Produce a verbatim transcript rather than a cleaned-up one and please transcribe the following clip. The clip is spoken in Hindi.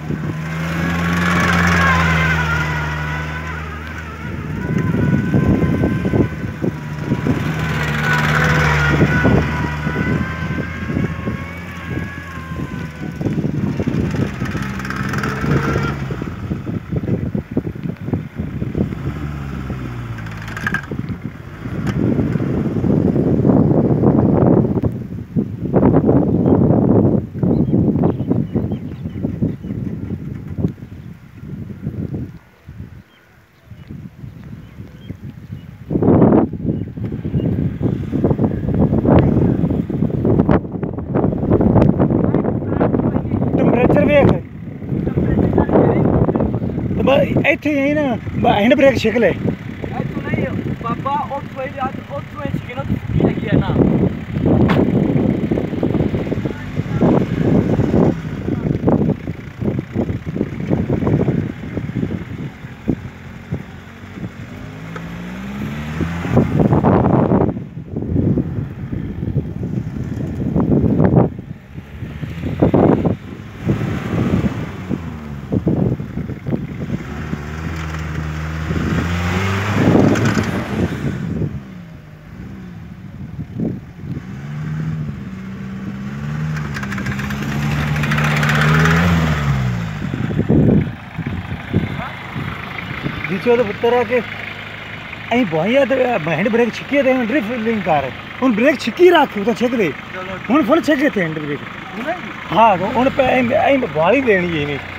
ਇੱਥੇ ਹੀ ਨਾ ਹੈਂਡ ਬ੍ਰੇਕ ਛਿਕ ਲੈ ਇੱਥੋਂ ਨਹੀਂ ਬਾਬਾ ਉੱਥੋਂ ਹੀ ਉੱਥੋਂ ਹੀ ਛਿਕਣਾ ਕੀ ਹੈਗੀ ਹੈ ਨਾ बीचों पुत्र के अं बुआइया तो हैंड ब्रेक छिकी तो ड्रिफ्टिंग कर हूँ ब्रेक छिकी रख तो छिक दे हूँ फुल छिक थे हैंड ब्रेक हाँ हूँ बुआई देनी है